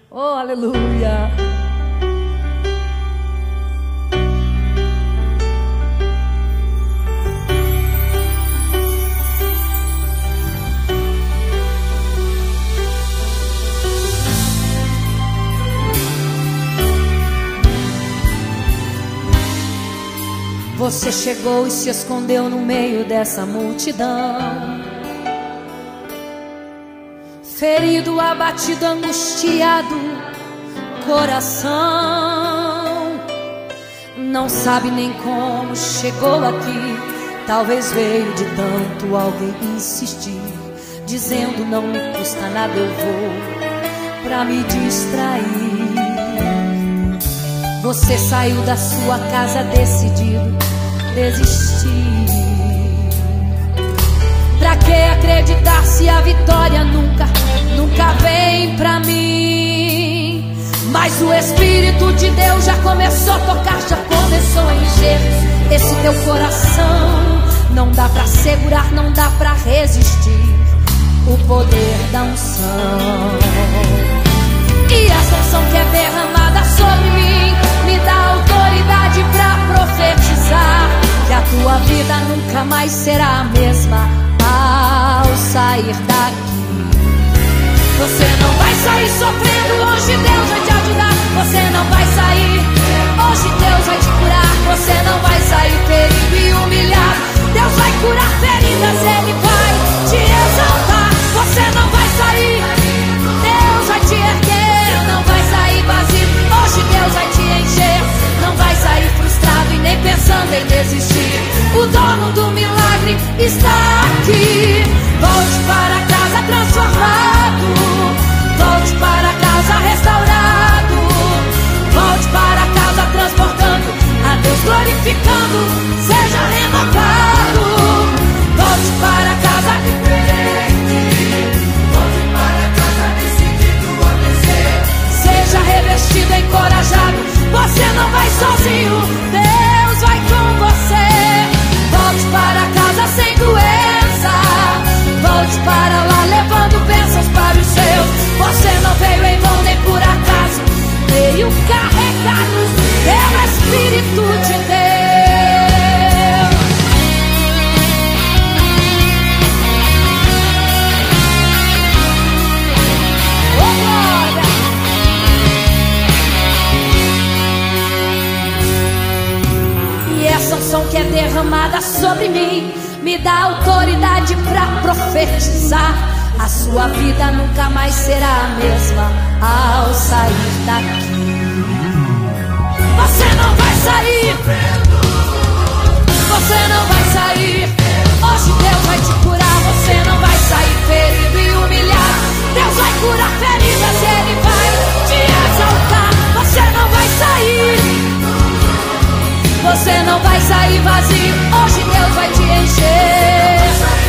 Oh, aleluia. Você chegou e se escondeu no meio dessa multidão, ferido, abatido, angustiado, coração. Não sabe nem como chegou aqui. Talvez veio de tanto alguém insistir, dizendo não me custa nada, eu vou pra me distrair. Você saiu da sua casa decidido desistir. Pra que acreditar se a vitória nunca vem pra mim? Mas o Espírito de Deus já começou a tocar, já começou a encher esse teu coração. Não dá pra segurar, não dá pra resistir o poder da unção. E essa unção que é derramada sobre mim me dá autoridade pra profetizar que a tua vida nunca mais será a mesma ao sair daqui. Você não vai sair sofrendo, hoje Deus vai te ajudar. Você não vai sair, hoje Deus vai te curar. Você não vai sair ferido e humilhado. Deus vai curar feridas, Ele vai te exaltar. Você não vai sair, Deus vai te erguer. Não vai sair vazio, hoje Deus vai te encher. Não vai sair frustrado e nem pensando em desistir. O dono do milagre está aqui. Volte para casa transformado, volte para casa restaurado, volte para casa transportando a Deus, glorificando, seja renovado. Volte para casa diferente, volte para casa decidido a vencer. Seja revestido, encorajado, você não vai sozinho, Deus vai com você. Volte para casa sem doença, volte para lá levando bênçãos para os seus. Você não veio em vão nem por acaso, veio carregado pelo Espírito de Deus. Oh, glória! E essa unção que é derramada sobre mim me dá autoridade pra profetizar. A sua vida nunca mais será a mesma ao sair daqui. Você não vai sair, você não vai sair. Hoje Deus vai te curar. Você não vai sair ferido e humilhado. Deus vai curar feridas, Ele vai te exaltar. Você não vai sair, você não vai sair vazio. Hoje Deus vai te encher.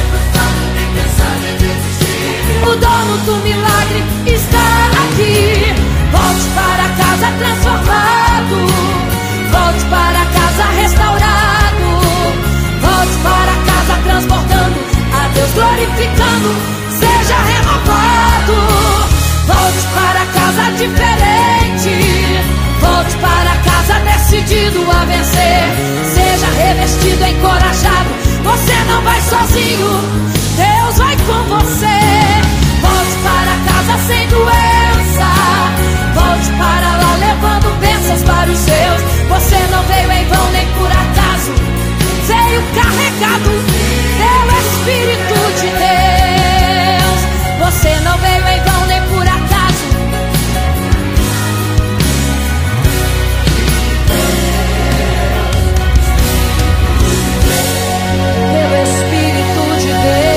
O dono do milagre está aqui. Volte para casa transformado, volte para casa restaurado, volte para casa transportando a Deus, glorificando, seja renovado. Volte para casa diferente, volte para casa decidido a vencer. Seja revestido, encorajado, você não vai sozinho, Deus vai com você. Volte para casa sem doença, volte para lá levando bênçãos para os seus. Você não veio em vão nem por acaso, veio carregado pelo Espírito de Deus. Você não veio em vão nem por acaso. Pelo Espírito de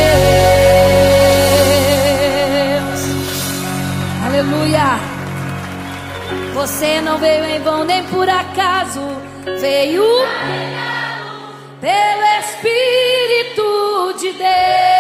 Deus. Aleluia. Você não veio em vão nem por acaso, veio pelo Espírito de Deus.